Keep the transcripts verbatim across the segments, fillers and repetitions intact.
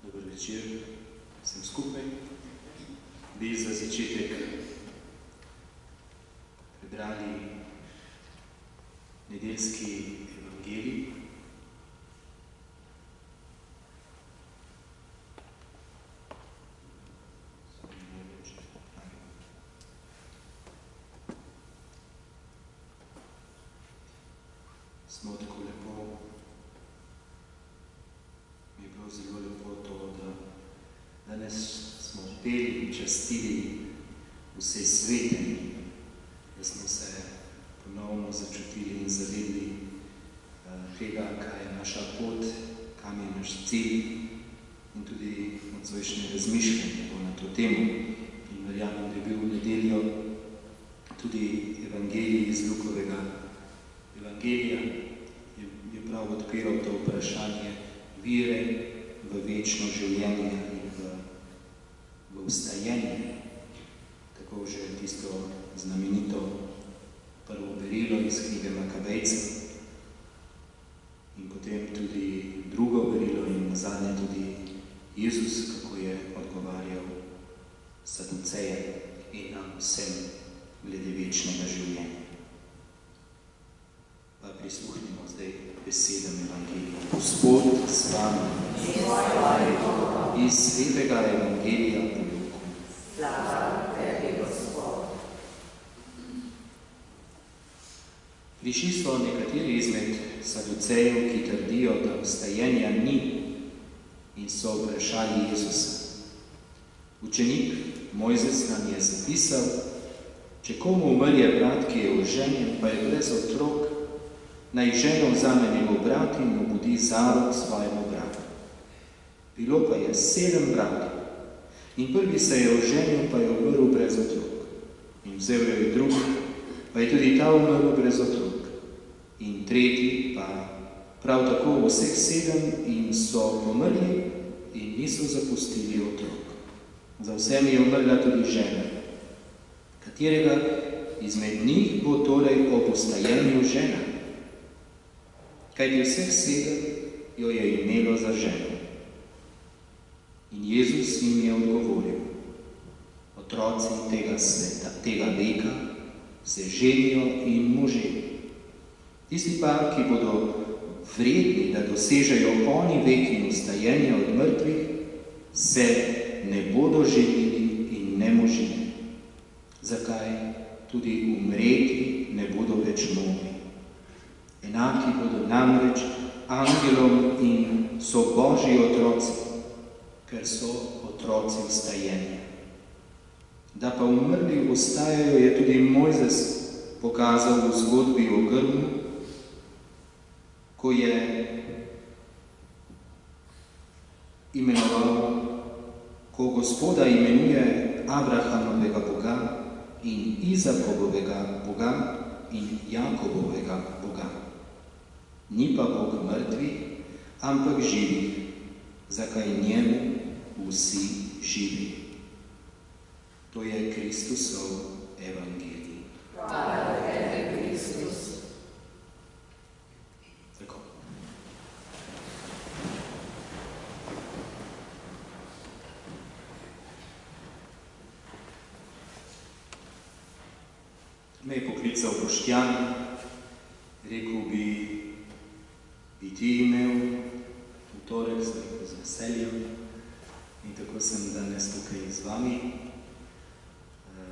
Dober večer, sem skupaj. Bi za začetek prebrali nedeljski evangelij. Smo tako lepo, mi je bilo zelo lepo to, da danes smo peli in častili vse svete, da smo se ponovno začutili in zavedli uh, tega, kaj je naša pot, kam je naš cilj in tudi nocojšnje razmišljanje na to temo. In verjamem, da je bil v nedeljo tudi evangelij iz Lukovega evangelija, je, je prav odpiral to vprašanje vire v večno življenje in v, v vstajenje. Tako že tisto znamenito prvo berilo iz knjige Makabejcev in potem tudi drugo berilo in nazadnje tudi Jezus, kako je odgovarjal Saducejem in nam vsem glede večnega življenja. Pa prisluhnimo zdaj besedam evangelija. Gospod s vami iz svetega evangelija po Luku. Slava tebi, Gospod. Prišli so nekateri izmed saducejev, ki trdijo, da vstajenja ni, in so vprašali Jezusa. Učenik Mojzes nam je zapisal, če komu umrje brat, ki je oženjen, pa je brez otrok, naj ženo vzame njegov brat in mu budi zarok svojemu bratu. Bilo pa je sedem bratov in prvi se je oženil, pa je umrl brez otrok. In vzel jo je drug, pa je tudi ta umrl brez otrok. In tretji pa prav tako vseh sedem in so pomrli in niso zapustili otrok. Za vsem je umrla tudi žena. Katerega izmed njih bo torej ob vstajenju žena? Kajti vseh sedem jo je imelo za ženo. In Jezus jim je odgovoril, otroci tega sveta, tega veka, se ženijo in možejo. Tisti pa, ki bodo vredni, da dosežejo oni vek in vstajenja od mrtvih, se ne bodo ženili in ne možili. Zakaj? Tudi umreti ne bodo več mogli. Enaki bodo namreč angelom in so Božji otroci, ker so otroci vstajenja. Da pa umrli vstajajo, je tudi Mojzes pokazal v zgodbi o grmu, ko je imenoval, ko Gospoda imenuje Abrahamovega Boga in Izakobovega Boga in Jakobovega Boga. Ni pa Bog mrtvih, ampak živih, zakaj njemu vsi živi. To je Kristusov evangelij. Hvala tebi, Kristus. Tako. Me je poklical Boštjan, rekel bi, bi ti imel v torek z veseljem in tako sem danes tukaj z vami. E,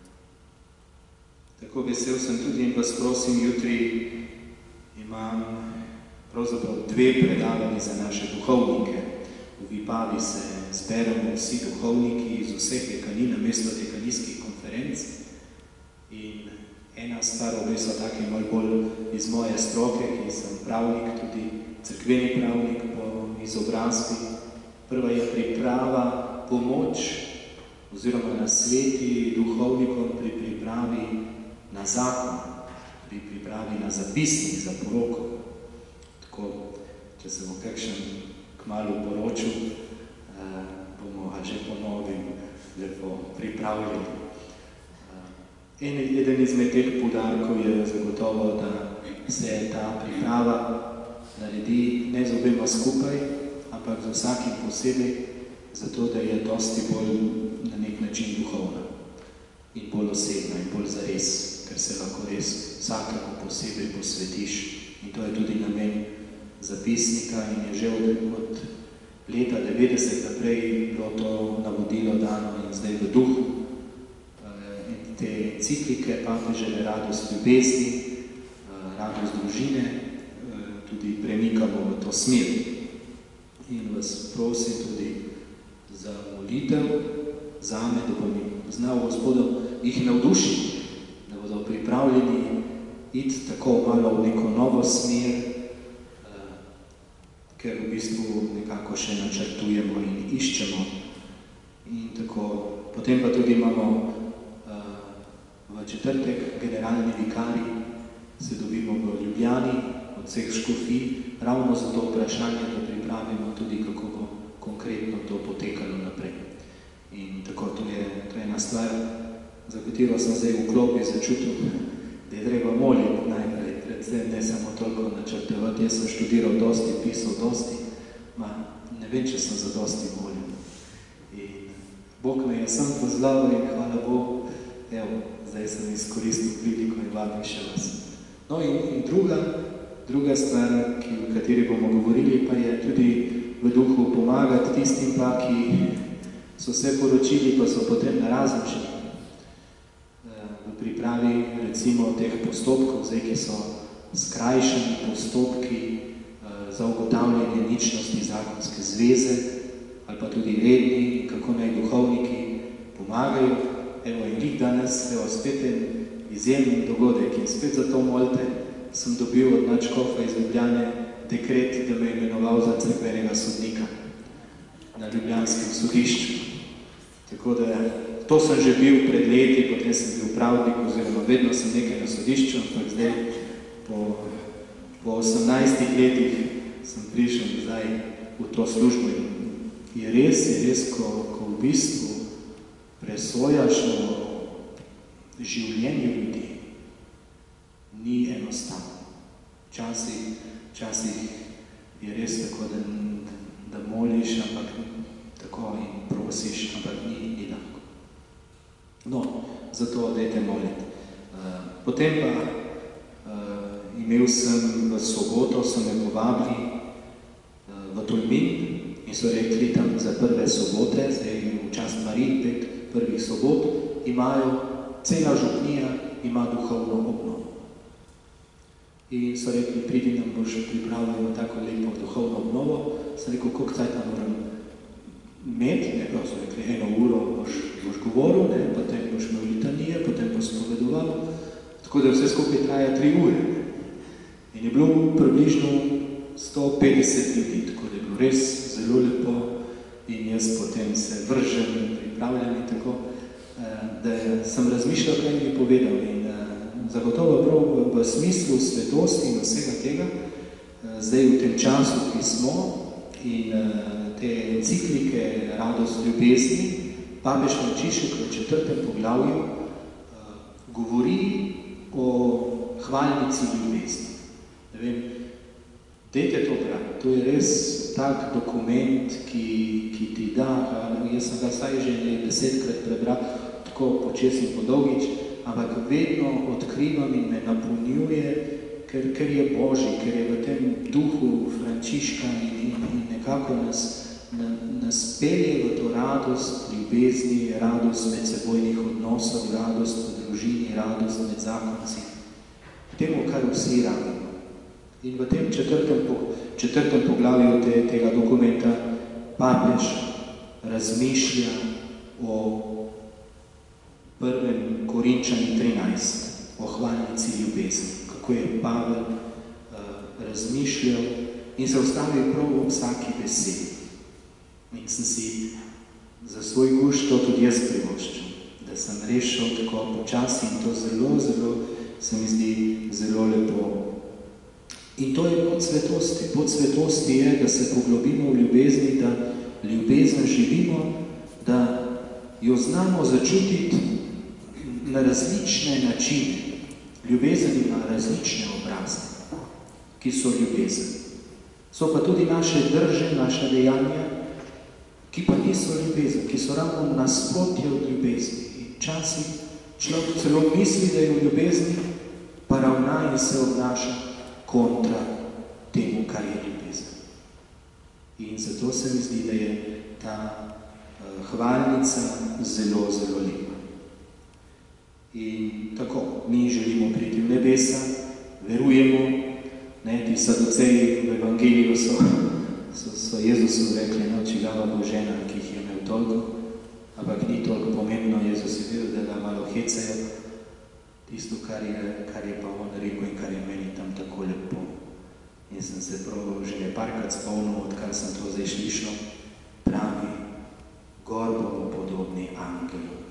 tako vesel sem tudi in vas prosim, jutri imam pravzaprav dve predavanji za naše duhovnike. V Vipavi se zberemo vsi duhovniki iz vseh dekanij na mesto dekanijskih konferenc in ena stvar obe so taki malo bolj iz moje stroke, ki sem pravnik, tudi cerkveni pravnik po izobrazbi. Prva je priprava, pomoč oziroma nasveti duhovnikom pri pripravi na zakon, pri pripravi na zapisnik za poroko. Tako, če se bo kakšen kmalu poročil, eh, bomo že ponovim lepo pripravljeni. En, eden izmed teh poudarkov je zagotovo, da se ta priprava naredi ne z obema skupaj, ampak z vsakim posebej, zato da je dosti bolj na nek način duhovna in bolj osebna in bolj zares, ker se lahko res vsakemu posebej posvetiš. In to je tudi namen zapisnika in je že od, od leta devetdeset naprej bilo to navodilo dano in zdaj v duhu. In te enciklike papeževe Radost ljubezni, Radost družine, tudi premikamo v to smer. In vas prosim tudi za molitev zame, da bom znal Gospodom jih navdušiti, da bodo pripravljeni iti tako malo v neko novo smer, ker v bistvu nekako še načrtujemo in iščemo. In tako, potem pa tudi imamo v četrtek generalni vikari, se dobimo v Ljubljani od vseh škofij, ravno za to vprašanje, da pripravimo tudi, kako bo konkretno to potekalo naprej. In tako, to je, to je ena stvar, za katero sem zdaj v klopi začutil, da je treba moliti najprej, predvsem ne samo toliko načrtevati. Jaz sem študiral dosti, pisal dosti, ma ne vem, če sem za dosti molil. In Bog me je sam pozval in hvala Bogu, evo, zdaj sem izkoristil priliko in vabim še vas. No in, in druga, druga stvar, ki, v kateri bomo govorili, pa je tudi v duhu pomagati tistim pa, ki so se poročili, pa so potem narazenčili. V pripravi recimo teh postopkov, zdaj, ki so skrajšani postopki za ugotavljanje ničnosti zakonske zveze, ali pa tudi redni, kako naj duhovniki pomagajo. Evo, in lih danes, evo, spet en izjemen dogodek in spet za to molite, sem dobil od nadškofa iz Ljubljane dekret, da me je imenoval za cerkvenega sodnika na ljubljanskem sodišču. Tako da, to sem že bil pred leti, potem sem bil pravnik, oziroma vedno sem nekaj na sodišču, ampak zdaj po, po osemnajstih letih sem prišel zdaj v to službo. Je res, je res, ko, ko v bistvu presojaš o življenju ljudi, ni enostavno. Včasih, včasih je res tako, da, da moliš, ampak tako in prosiš, ampak ni, ni lahko. No, zato dajte moliti. Uh, potem pa uh, imel sem v soboto, so me povabili uh, v Tolmin in so rekli tam za prve sobote, zdaj v čast Mariji, pet prvih sobot, imajo, cela župnija ima duhovno obnovo. In so rekli, pridi nam boš pripravljeno tako lepo duhovno obnovo. Sem rekel, koliko cajt nam moram imeti, ne, prav so rekli, eno uro boš, boš govoril, ne, potem boš imel litanije, potem boš spovedoval, tako da vse skupaj traja tri ure. In je bilo približno sto petdeset ljudi, tako da je bilo res zelo lepo in jaz potem se vržem in pripravljam in tako, da sem razmišljal, kaj mi je povedal in zagotovo prav v, v smislu svetosti in vsega tega, zdaj v tem času, ki smo in te enciklike Radost ljubezni, papež Frančišek v četrtem poglavju govori o hvalnici ljubezni. Ne vem, dajte to brati, to je res tak dokument, ki, ki ti da, jaz sem ga saj že desetkrat prebral, tako počes in podolgič, ampak vedno odkrivam in me napolnjuje, ker, ker je Božji, ker je v tem duhu Frančiška in, in, in nekako nas, na, nas pelje v to radost ljubezni, radost medsebojnih odnosov, radost v družini, radost med zakonci, temu, kar vsi rabimo. In v tem četrtem, četrtem poglavju te, tega dokumenta papež razmišlja o prvem Korinčani trinajst, o hvalnici ljubezni, kako je Pavel uh, razmišljal in se ustavil prav v vsaki besedi. In sem si za svoj gušt to tudi jaz privoščil, da sem rešil tako počasi in to zelo, zelo, se mi zdi, zelo lepo. In to je pot svetosti. Pot svetosti je, da se poglobimo v ljubezni, da ljubezen živimo, da jo znamo začutiti na različne načine. Ljubezen ima različne obraze, ki so ljubezen. So pa tudi naše drže, naša dejanja, ki pa niso ljubezen, ki so ravno nasprotje od ljubezni. In včasih človek celo misli, da je v ljubezni, pa ravna in se obnaša kontra temu, kar je ljubezen. In zato se mi zdi, da je ta uh, hvalnica zelo, zelo lepa. In tako, mi želimo priti v nebesa, verujemo, ne, ti saduceji v evangeliju so, so, so Jezusu rekli, no, čigava bo žena, ki jih je imel toliko, ampak ni toliko pomembno, Jezus je videl, da ga malo hecajo, tisto, kar je, kar je pa on rekel in kar je meni tam tako lepo. In sem se prav že neparkrat spomnil, odkar sem to zdaj slišal, pravi, gor bomo podobni angelu.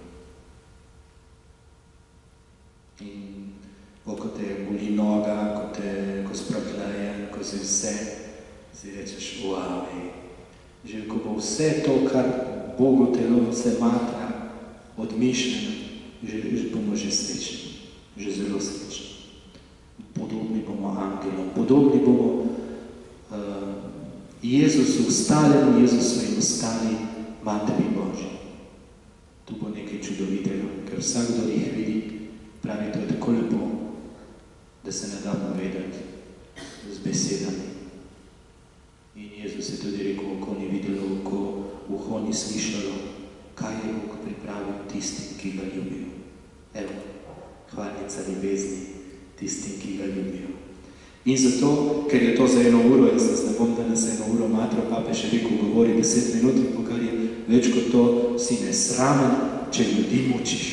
In ko te boli noga, ko te ko sprahljaje, ko si vse, si rečeš, wow, že ko bo vse to, kar Bogu telo vse matra, odmišljeno, že, že bomo že srečni, že zelo srečni. Podobni bomo angelom, podobni bomo uh, Jezusu, stalemu Jezusu in ostali Materi Božji. Tu bo nekaj čudovitega, ker vsak, kdo jih vidi, pravi, to je tako lepo, da se ne da povedati z besedami. In Jezus je tudi rekel, oko ni videlo, oko uho ni slišalo, kaj je Bog pripravil tistim, ki ga ljubijo. Evo, hvalnica ljubezni tistim, ki ga ljubijo. In zato, ker je to za eno uro, jaz se ne bom danes eno uro matro, pape še rekel, govori deset minut, in kar je več kot to, si nesramen, če ljudi mučiš.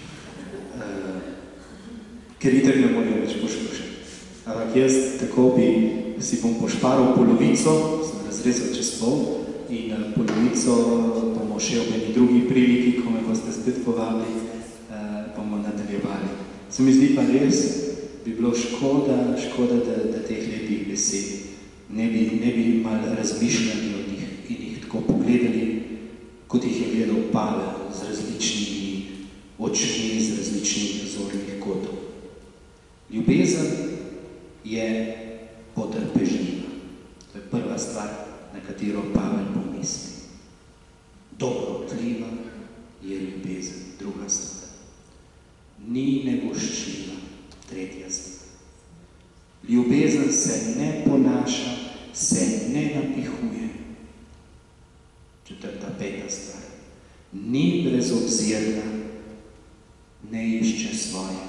Ker itak ne morajo več poslušati. Ampak jaz tako bi si bom pošparal polovico, sem razrezal čez pol, in polovico bomo še ob eni drugi priliki, ko me boste spet povabili, bomo nadaljevali. Se mi zdi pa res, bi bilo škoda, škoda, da, da teh lepih besed ne bi, ne bi malo razmišljali od njih in jih tako pogledali, kot jih je gledal Pavel z različnimi očmi, z različnih zornih kotov. Ljubezen je potrpežljiva. To je prva stvar, na katero Pavel pomisli. Dobrotljiva je ljubezen, druga stvar. Ni negoščljiva, tretja stvar. Ljubezen se ne ponaša, se ne napihuje. Četrta, peta stvar. Ni brezobzirna, ne išče svoje.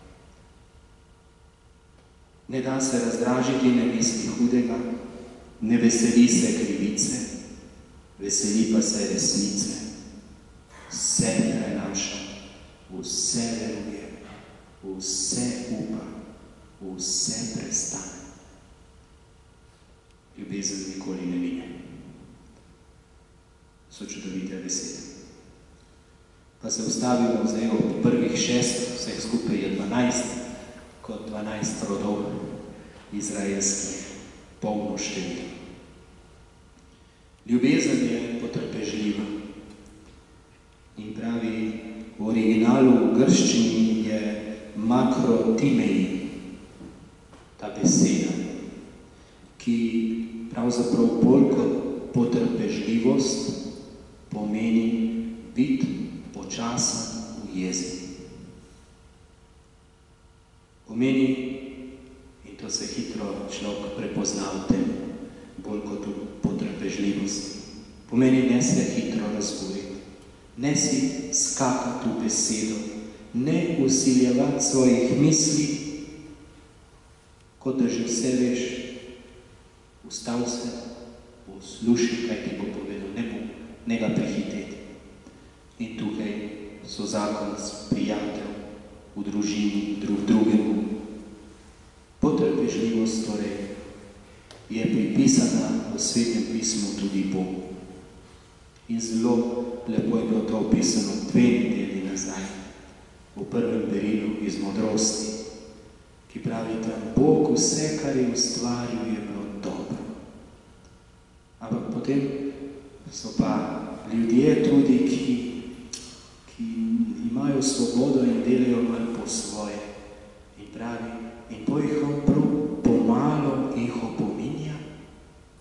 Ne da se razdražiti, ne misli hudega, ne veseli se krivice, veseli pa se resnice, vse prenaša, vse veruje, vse upa, vse prestane. Ljubezen nikoli ne mine. So čudovite besede. Pa se ustavimo zdaj v prvih šest, vseh skupaj je dvanajst, kot dvanajst rodov izraelskih, polno število. Ljubezen je potrpežljiva. In pravi, v originalu v grščini je makrotimeji, ta beseda, ki pravzaprav bolj kot potrpežljivost pomeni biti počasen v jezi. Pomeni, in to se hitro človek prepozna v tem, bolj kot v potrpežljivosti, pomeni ne se hitro razburiti, ne si skakati v besedo, ne usiljevati svojih misli, kot da že vse veš, ustav se, poslušaj, kaj ti bo povedal, ne bo, ne ga prehiteti. In tukaj so zakon prijatelj, v družini, drug drugemu. Potrpežljivost torej je pripisana v Svetem pismu tudi Bogu. In zelo lepo je bilo to opisano dve nedeli nazaj, v prvem berilu iz modrosti, ki pravi tam, Bog vse, kar je ustvaril, je bilo dobro. Ampak potem so pa ljudje tudi, ki ki imajo svobodo in delajo malo po svoje. In pravi, in po jih on prav pomalo jih opominja,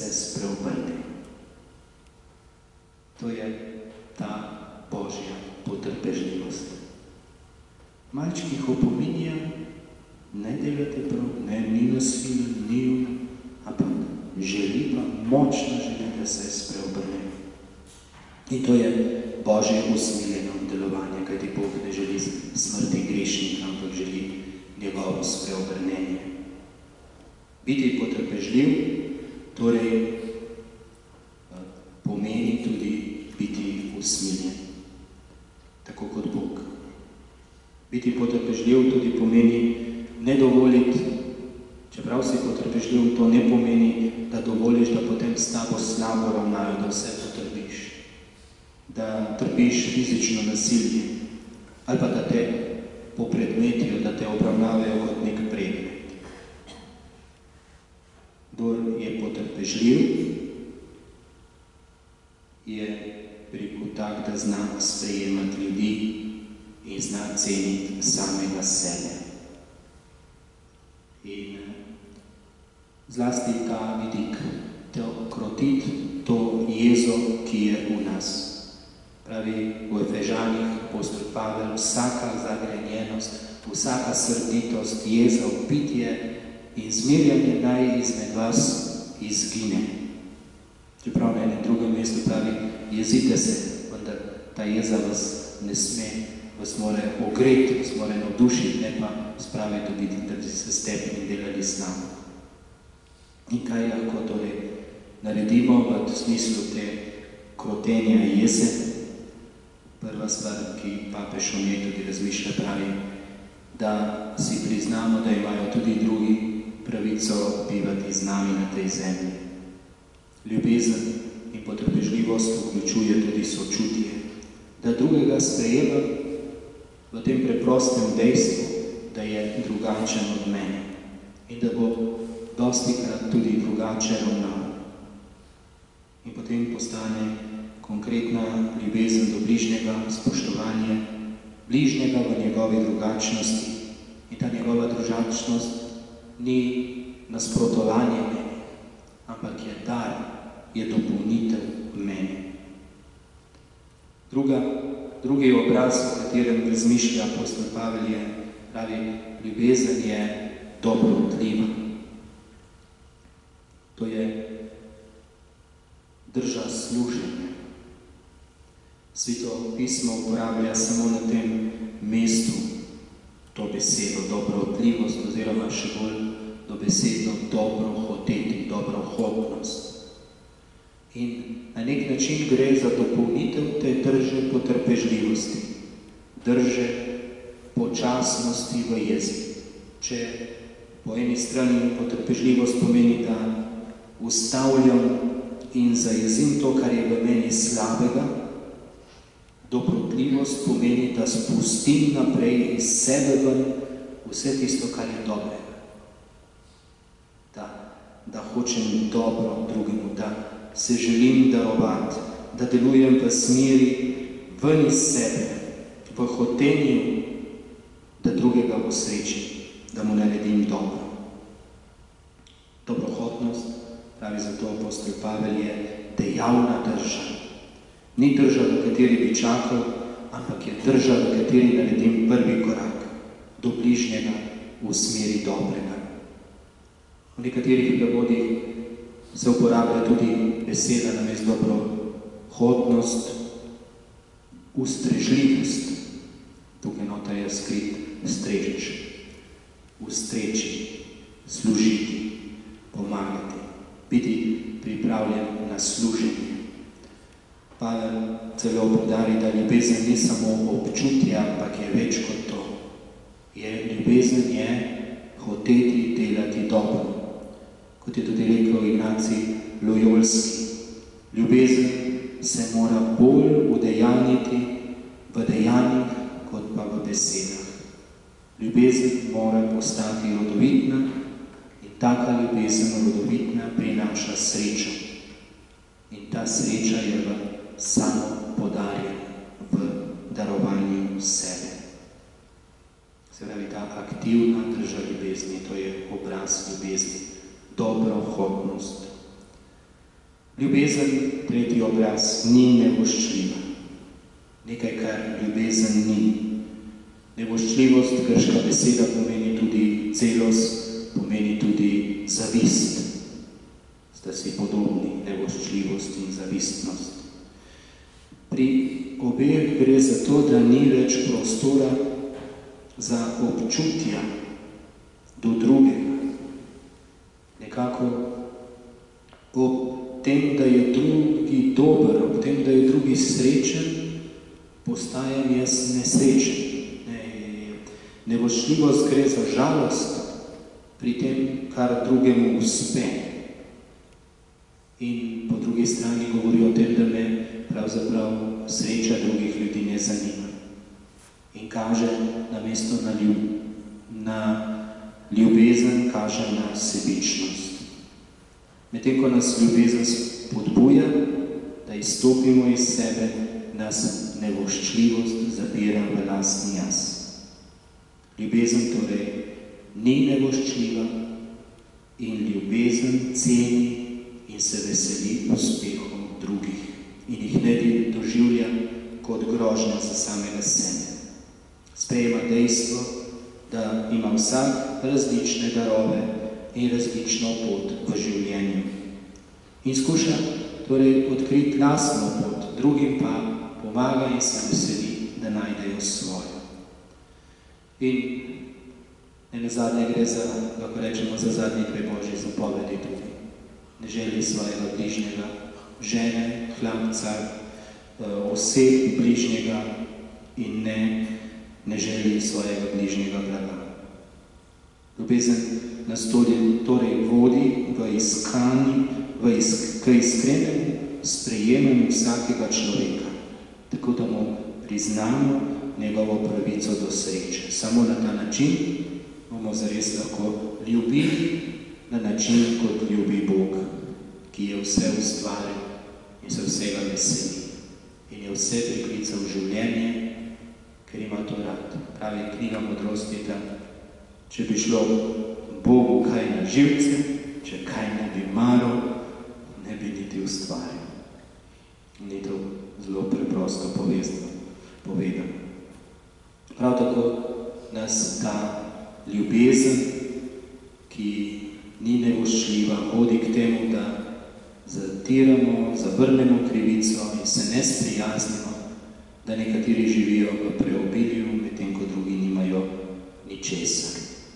se spreobrne. To je ta Božja potrpežljivost. Malčki jih opominja, ne delate prav, ne, ni nasilno, ni, ampak želi pa, močno želi, da se spreobrne. In to je Božje usmiljeno delovanje, kajti Bog ne želi smrti grešnika, ampak želi njegovo spreobrnenje. Biti potrpežljiv, torej pomeni tudi biti usmiljen, tako kot Bog. Biti potrpežljiv tudi pomeni ne dovoliti, čeprav si potrpežljiv, to ne pomeni, da dovoliš, da potem s tabo slabo ravnajo, da vse potrpiš, da trpiš fizično nasilje, ali pa da te popredmetijo, da te obravnavajo kot nek predmet. Kdor je potrpežljiv, je rekel tak, da zna sprejemati ljudi in zna ceniti samega sebe. In zlasti ta vidik, to krotiti, to jezo, ki je v nas. Pravi v Efežanih apostol Pavel, vsaka zagrenjenost, vsaka srditost, jeza, vpitje in zmerjanje naj izmed vas izgine. Čeprav na enem drugem mestu pravi, jezite se, vendar ta jeza vas ne sme, vas mora ogreti, vas mora navdušiti, ne pa spraviti dobiti, da bi se stepni delali s nami. In kaj lahko torej naredimo v smislu te krotenja jeze? Prva stvar, ki papež o njej tudi razmišlja, pravi, da si priznamo, da imajo tudi drugi pravico bivati z nami na tej zemlji. Ljubezen in potrpežljivost vključuje tudi sočutje, da drugega sprejema v tem preprostem dejstvu, da je drugačen od mene in da bo dostikrat tudi drugače ravnal. In potem postane konkretna ljubezen do bližnjega, spoštovanje bližnjega v njegovi drugačnosti. In ta njegova drugačnost ni nasprotovanje meni, ampak je dar, je dopolnitev meni. Druga, drugi obraz, v katerem razmišlja apostol Pavel, je, pravi, ljubezen je dobrotljiva. To je drža služenja. Sveto pismo uporablja samo na tem mestu to besedo dobrotljivost, oziroma še bolj dobesedno dobro hoteti, dobrohotnost. In na nek način gre za dopolnitev te drže potrpežljivosti, drže počasnosti v jezi. Če po eni strani potrpežljivost pomeni, da ustavljam in zajezim to, kar je v meni slabega, dobrotljivost pomeni, da spustim naprej iz sebe ven vse tisto, kar je dobrega. Da, da hočem dobro drugemu, da se želim darovati, da delujem v smeri ven iz sebe, v hotenju, da drugega osrečim, da mu naredim dobro. Dobrohotnost, pravi zato apostol Pavel, je dejavna drža. Ni drža, v kateri bi čakal, ampak je drža, v kateri naredim prvi korak do bližnjega v smeri dobrega. V nekaterih prevodih se uporablja tudi beseda namesto dobrohotnost, ustrežljivost. Tukaj nota je skrit strežič, ustreči, služiti, pomagati, biti pripravljen na služenje. Pavel celo podari, da ljubezen ni samo občutje, ampak je več kot to. Je, ljubezen je hoteti delati dobro. Kot je tudi rekel Ignacij Lojolski, ljubezen se mora bolj udejaniti v dejanjih, kot pa v besedah. Ljubezen mora postati rodovitna in taka ljubezen rodovitna prinaša srečo. In ta sreča je v samo podarjen, v darovanju sebe. Se pravi, ta aktivna drža ljubezni, to je obraz ljubezni, dobrohotnost. Ljubezen, tretji obraz, ni nevoščljiva. Nekaj, kar ljubezen ni. Nevoščljivost, grška beseda, pomeni tudi celost, pomeni tudi zavist. Sta si podobni, nevoščljivost in zavistnost. Pri obeh gre za to, da ni več prostora za občutja do drugega. Nekako ob tem, da je drugi dober, ob tem, da je drugi srečen, postajam jaz nesrečen. Nevoščljivost gre za žalost pri tem, kar drugemu uspe. In po drugi strani govori o tem, da me pravzaprav sreča drugih ljudi ne zanima. In kaže namesto na, ljub, na ljubezen, kaže na sebičnost. Medtem, ko nas ljubezen spodbuja, da izstopimo iz sebe, nas nevoščljivost zapira v lastni jaz. Ljubezen torej ni nevoščljiva in ljubezen ceni in se veseli uspehom drugih in jih ne doživlja kot grožnja za samega sebe. Sprejema dejstvo, da ima vsak različne darove in različno pot v življenju. In skuša torej odkriti lastno pot, drugim pa pomaga in se veseli, da najdejo svojo. In nenazadnje gre za, lahko rečemo, za zadnji dve Božji zapovedi tudi. Ne želi svojega bližnjega, žene, hlapca, oseb bližnjega in ne, ne želi svojega bližnjega blaga. Ljubezen nas torej vodi v iskanju, v isk, k iskrenemu sprejemanju vsakega človeka, tako da mu priznamo njegovo pravico do sreče. Samo na ta način bomo zares lahko ljubili na način, kot ljubi Bog, ki je vse ustvaril in se vsega veseli. In je vse priklical v življenje, ker ima to rad. Pravi knjiga modrosti, da če bi šlo Bogu kaj na živce, če kaj ne bi maral, ne bi niti ustvaril. Ni to zelo preprosto povedano. Prav tako nas ta ljubezen, ki ni nevoščljiva, vodi k temu, da zatiramo, zavrnemo krivico in se ne sprijaznimo, da nekateri živijo v preobilju, medtem ko drugi nimajo ničesar.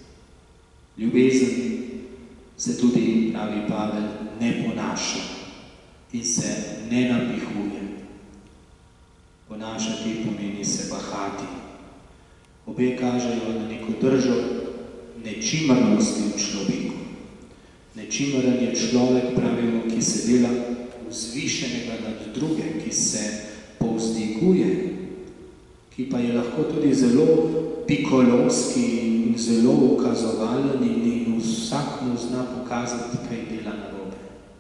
Ljubezen se tudi, pravi Pavel, ne ponaša in se ne napihuje. Ponašati pomeni se bahati. Obe kažejo na neko držo nečimarnosti v človeku. Nečimaren je človek, pravimo, ki se dela vzvišenega nad druge, ki se povzdiguje, ki pa je lahko tudi zelo pikolovski in zelo ukazovalen in vsak mu zna pokazati, kaj dela narobe.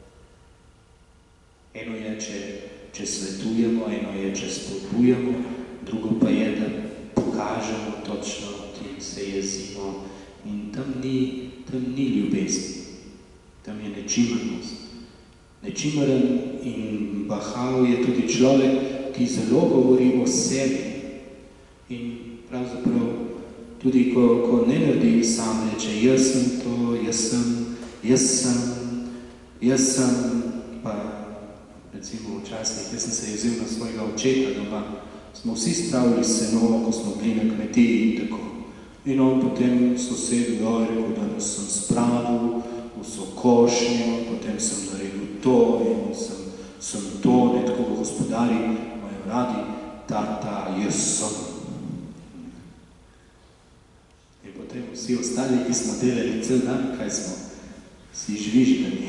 Eno je, če, če svetujemo, eno je, če spodbujamo, drugo pa je, da pokažemo točno, in se jezimo. In tam ni, tam ni ljubezni. Tam je nečimernost. Nečimeren in bahav je tudi človek, ki zelo govori o sebi. In pravzaprav tudi, ko, ko ne naredi sam, reče, jaz sem to, jaz sem, jaz sem, jaz sem, pa recimo včasih, jaz sem se jezel na svojega očeta doma, smo vsi spravili seno, ko smo bili na kmetiji in tako. In on potem sosed dol rekel, da sem spravil vso košnjo, potem sem naredil to in sem, sem to, ne tako gospodari imajo radi, tata, jaz sem. In potem vsi ostali, ki smo delali cel dan, kaj smo si žvižgani.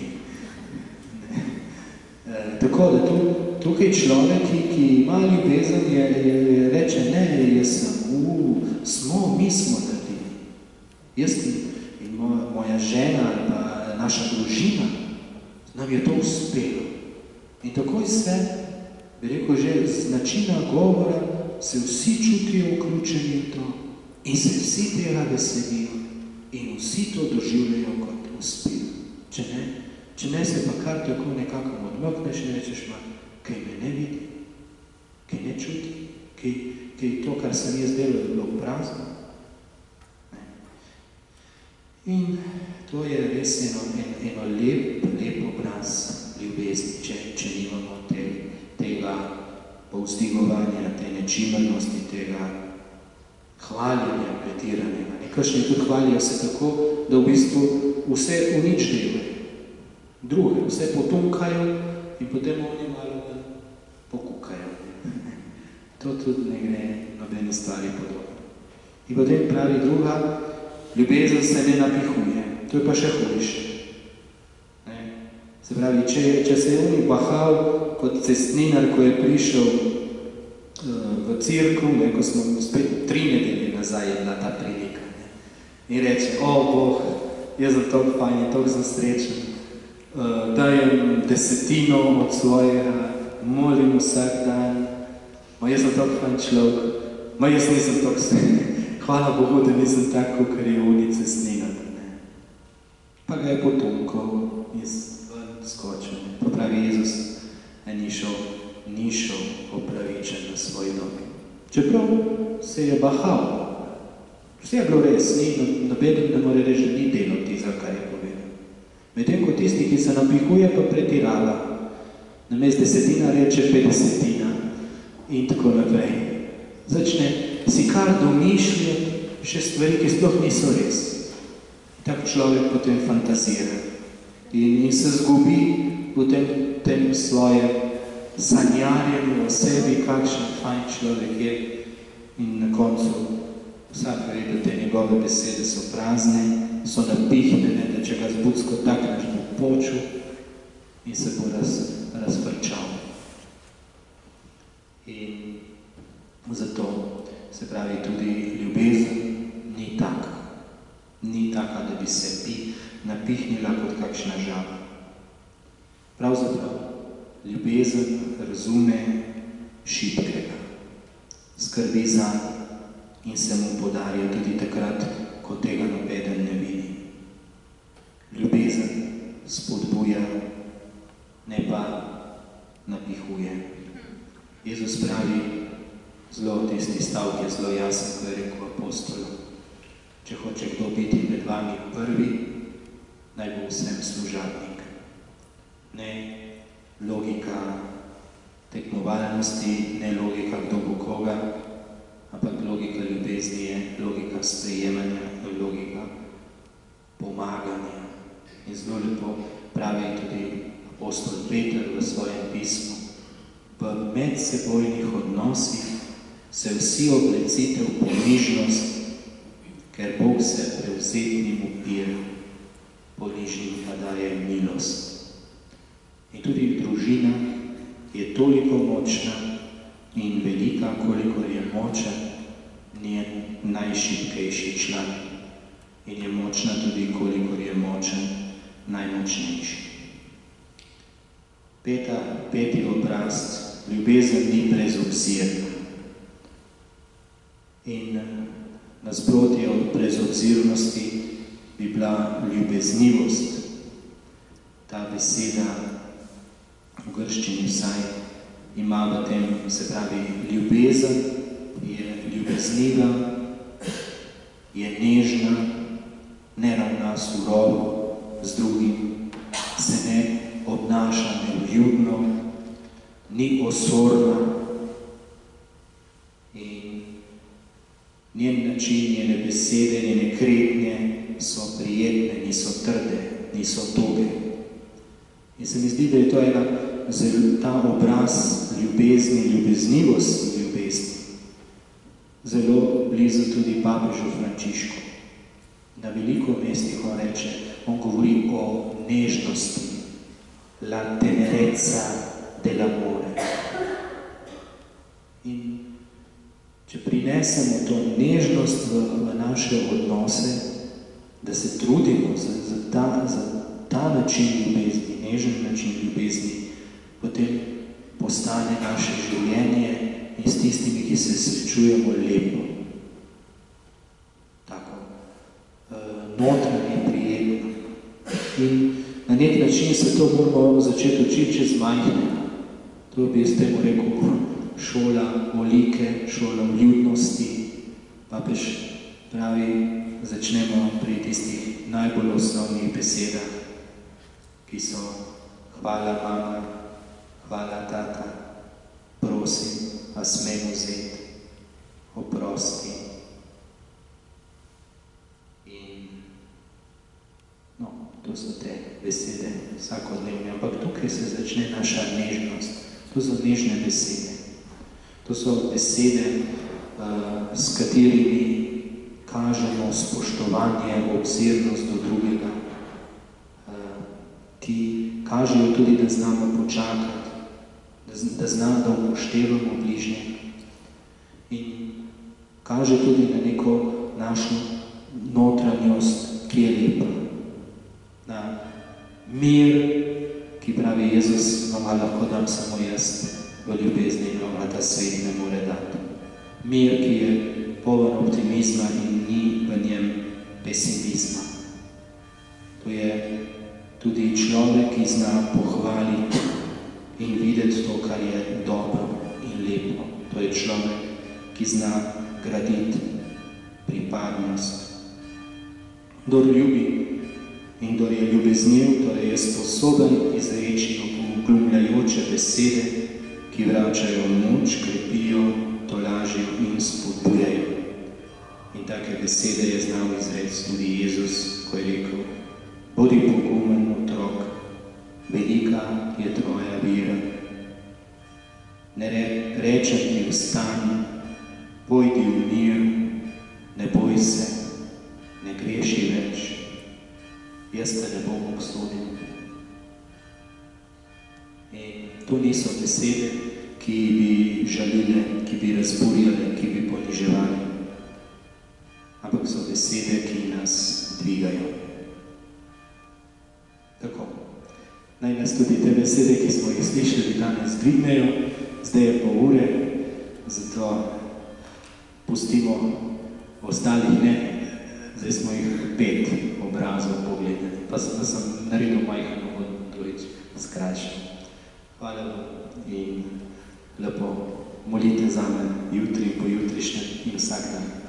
E, tako da tu, tukaj človek, ki, ki ima ljubezen, je, je, je reče, ne, jaz sem, u, smo, mi smo naredili. Jaz in moja, moja žena ali pa naša družina, nam je to uspelo. In takoj se, bi rekel, že z načina govora se vsi čutijo vključeni v to in se vsi tega veselijo in vsi to doživljajo kot uspeh. Če ne, Če ne se pa kar tako nekako odmokneš in rečeš, ma, kaj me ne vidi, kaj ne čuti, kaj, kaj to, kar sem jaz delal, je bilo prazno. Ne. In to je res eno, eno, eno lep, lep obraz ljubezni, če, če nimamo te, tega povzdigovanja, te nečimrnosti, tega hvaljenja pretiranega. Nekakšni tudi hvalijo se tako, da v bistvu vse v nič delajo. Druge, vse potunkajo in potem oni malo pokukajo. To tudi ne gre nobene stvari podobno. In potem pravi druga, ljubezen se ne napihuje. To je pa še hujše. Ne? Se pravi, če, če se je oni bahal kot cestninar, ko je prišel uh, v cirku, ne, ko smo spet tri nedelje nazaj je bila ta prilika. Ne? In reče, o Bog, jaz sem toliko fajn, toliko sem srečen. Uh, dajem desetino od svojega, molim vsak dan, ma jaz sem tako fajn človek, ma jaz nisem tako srećen, hvala Bogu, da nisem tako, kar je oni cestninar. Pa ga je potunkal in ven skočil. Pa pravi Jezus, da ni šel, ni šel opravičen na svoj dom. Čeprav se je bahal. Vse je bilo res, ni, nobeden ne more reči, da ni delal tizga, kar je povedal. Medtem ko tisti, ki se napihuje, pa pretirava. Namesto desetina reče petdesetina in tako naprej. Začne si kar domišljati še stvari, ki sploh niso res. Tak človek potem fantazira in, in se zgubi potem tem svoje sanjarjenje o sebi, kakšen fajn človek je in na koncu vsak ve, da te njegove besede so prazne, so napihnene, da če ga zbudsko takneš, bo počul in se bo raz, razvrčal. In zato se pravi tudi ljubezen ni taka. Ni taka, da bi se pi napihnila kot kakšna žaba. Pravzaprav, ljubezen razume šibkega, skrbi za in se mu podarja tudi takrat, ko tega nobeden ne vidi. Ljubezen spodbuja, ne pa napihuje. Jezus pravi, zelo tisti stavk je zelo jasen, ko je rekel apostolom. Če hoče kdo biti med vami prvi, naj bo vsem služabnik. Ne logika tekmovalnosti, ne logika kdo bo koga, ampak logika ljubezni je logika sprejemanja, logika pomaganja. In zelo lepo pravi tudi apostol Peter v svojem pismu. V medsebojnih odnosih se vsi oblecite v ponižnost, ker Bog se prevzetnim upira, ponižnim pa daje milost. In tudi družina je toliko močna in velika, kolikor je močen njen najšibkejši član. In je močna tudi, kolikor je močen najmočnejši. Peta, peti obraz, ljubezen ni brezobzirna. In nasprotje od brezobzirnosti bi bila ljubeznivost. Ta beseda v grščini vsaj ima v tem, se pravi, ljubezen je ljubezniva, je nežna, ne ravna surovo z drugim, se ne obnaša nevljudno, ni osorna in njen način, njene besede, njene kretnje so prijetne, niso trde, niso toge. In se mi zdi, da je to ena zelo, ta obraz ljubezni, ljubeznivosti ljubezni, zelo blizu tudi papežu Frančišku. Na veliko mestih on reče, on govori o nežnosti, la tenerezza dell'amore. In če prinesemo to nežnost v, v naše odnose, da se trudimo za, za, ta, za ta način ljubezni, nežen način ljubezni, potem postane naše življenje in s tistimi, ki se srečujemo, lepo. Tako, notranje prijetno. In na nek način se bistvu moramo začeti učiti čez majhne. To bi s temu rekel šola molike, šola vljudnosti. Papež pravi, začnemo pri tistih najbolj osnovnih besedah, ki so hvala mama, hvala tata, prosim, a smem vzeti, oprosti. In no, to so te besede vsakodnevne, ampak tukaj se začne naša nežnost. To so nežne besede. To so besede, uh, s katerimi kažemo spoštovanje, obzirnost do drugega. Uh, ti kažejo tudi, da znamo počakati, da, da znamo, da upoštevamo bližnjega. In kaže tudi na neko našo notranjost, ki je lepa. Na mir, ki pravi Jezus, vam lahko dam samo jaz, v ljubezni vam ta svet ne more dati. Mir, ki je poln optimizma in ni v njem pesimizma. To je tudi človek, ki zna pohvaliti in videti to, kar je dobro in lepo. To je človek, ki zna graditi pripadnost. Kdor ljubi in kdor je ljubezniv, torej je sposoben izreči oglumljajoče besede, ki vračajo moč, krepijo, tolažijo in spodbujajo. In take besede je znal izreči tudi Jezus, ko je rekel: bodi pogumen otrok, velika je tvoja vera. Ne re, rečem ti vstani, pojdi v mir, ne boj se, ne greši več, jaz te ne bom obsodil. In to niso besede, ki bi žalile, ki bi razburjale, ki bi poniževali, ampak so besede, ki nas dvigajo. Tako, naj nas tudi te besede, ki smo jih slišali danes, dvignejo. Zdaj je pol ure, zato pustimo ostalih ne. Zdaj smo jih pet obrazov pogledali, pa sem, sem naredil majhen uvod, torej skrajšal. Hvala vam in lepo molite zame jutri, pojutrišnjem in vsak dan.